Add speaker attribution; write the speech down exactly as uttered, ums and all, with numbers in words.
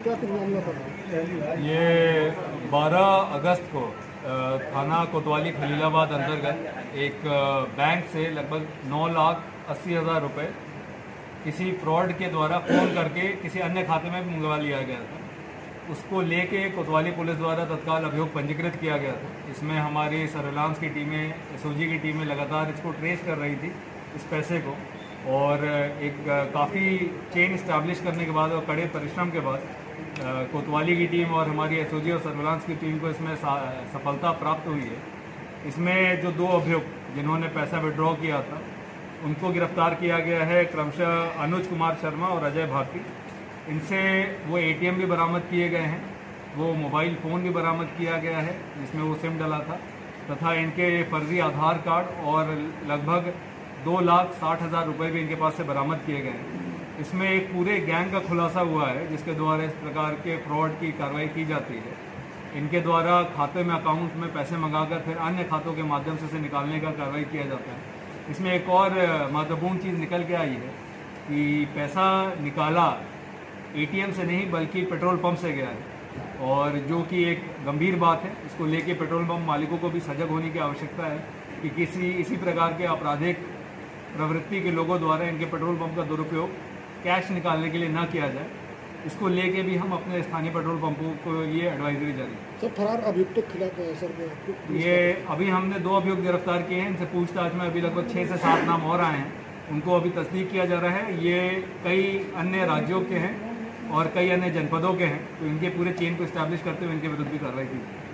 Speaker 1: क्या कुछ मामला था?
Speaker 2: ये बारह अगस्त को थाना कोतवाली खलीलाबाद अंतर्गत एक बैंक से लगभग नौ लाख अस्सी हज़ार रुपये किसी फ्रॉड के द्वारा फ़ोन करके किसी अन्य खाते में मंगवा लिया गया था। उसको लेके कोतवाली पुलिस द्वारा तत्काल अभियोग पंजीकृत किया गया था। इसमें हमारी सर्विलांस की टीमें, एसओजी की टीमें लगातार इसको ट्रेस कर रही थी, इस पैसे को, और एक काफ़ी चेन इस्टेब्लिश करने के बाद और कड़े परिश्रम के बाद कोतवाली की टीम और हमारी एसओजी और सर्विलांस की टीम को इसमें सफलता प्राप्त हुई है। इसमें जो दो अभियुक्त जिन्होंने पैसा विड्रॉ किया था उनको गिरफ्तार किया गया है, क्रमशः अनुज कुमार शर्मा और अजय भाटी। इनसे वो एटीएम भी बरामद किए गए हैं, वो मोबाइल फ़ोन भी बरामद किया गया है जिसमें वो सिम डला था, तथा इनके फर्जी आधार कार्ड और लगभग दो लाख साठ हज़ार रुपये भी इनके पास से बरामद किए गए हैं। इसमें एक पूरे गैंग का खुलासा हुआ है जिसके द्वारा इस प्रकार के फ्रॉड की कार्रवाई की जाती है। इनके द्वारा खाते में, अकाउंट में पैसे मंगाकर फिर अन्य खातों के माध्यम से, से निकालने का कार्रवाई किया जाता है। इसमें एक और महत्वपूर्ण चीज़ निकल के आई है कि पैसा निकाला एटीएम से नहीं बल्कि पेट्रोल पंप से गया है, और जो कि एक गंभीर बात है। इसको लेके पेट्रोल पंप मालिकों को भी सजग होने की आवश्यकता है कि किसी इसी प्रकार के आपराधिक प्रवृत्ति के लोगों द्वारा इनके पेट्रोल पंप का दुरुपयोग कैश निकालने के लिए ना किया जाए। इसको लेके भी हम अपने स्थानीय पेट्रोल पंपों को ये एडवाइजरी जारी है।
Speaker 1: सर, फरार अभियुक्तों के खिलाफ सर
Speaker 2: ये अभी हमने दो अभियुक्त गिरफ्तार किए हैं। इनसे पूछताछ में अभी लगभग छः से सात नाम और आए हैं, उनको अभी तस्दीक किया जा रहा है। ये कई अन्य राज्यों के हैं और कई अन्य जनपदों के हैं, तो इनके पूरे चेन को इस्टेब्लिश करते हुए इनके विरुद्ध भी कार्रवाई की।